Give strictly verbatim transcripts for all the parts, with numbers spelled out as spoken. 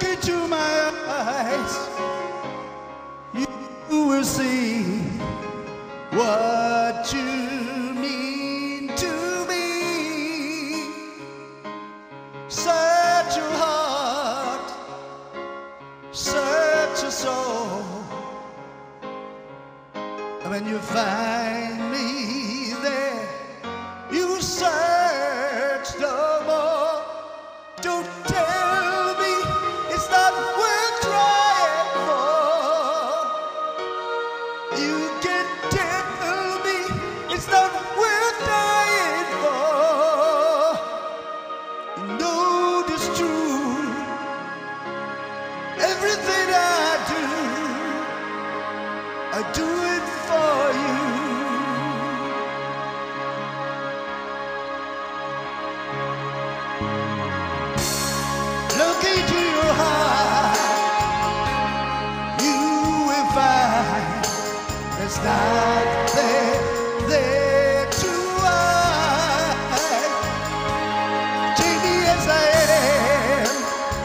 Look into my eyes, you will see what you mean to me. Search your heart, search your soul, and when you find me there, you search no more. Don't tell me it's not worth trying for. You can tell me it's not worth dying for. You know this true. Everything I do, I do it for you. Look into your heart, you will find there's nothing there to hide. Take me as I am,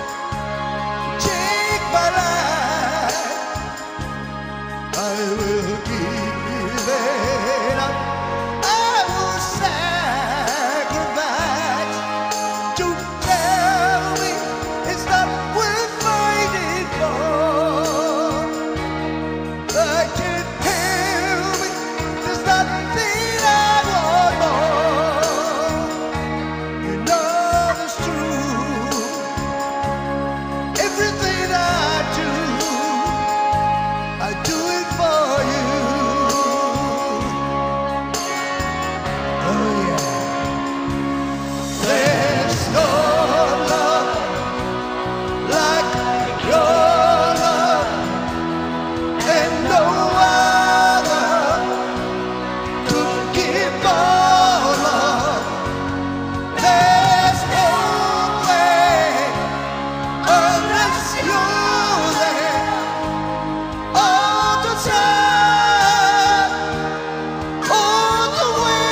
take my life, I will give it up, I will sacrifice. Don't tell me it's not worth fighting for. I can't help it, there's nothing I want more. You know it's true. Everything I do, I do it for you. Oh yeah. There's no love like your love, and no other could give more love. There's no way unless you're there all the time, all the way.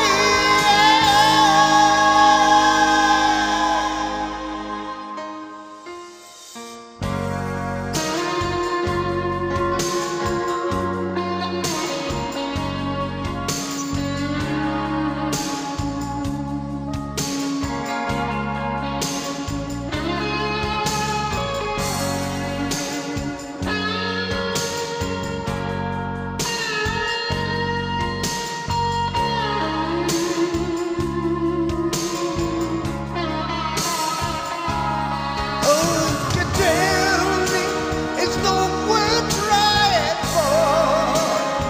Oh, you can tell me it's no worth trying for.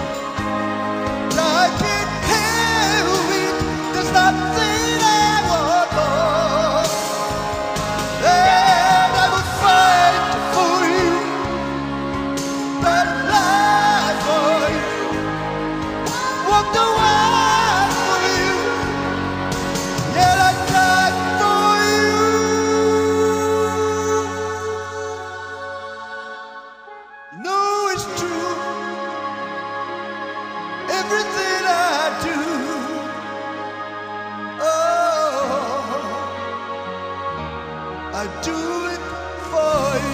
I can't help it, there's nothing I want more. And I would fight for you, but lie for you, walk the wild for you, yeah, I died for you. You know it's true. Everything I do, oh, I do it for you.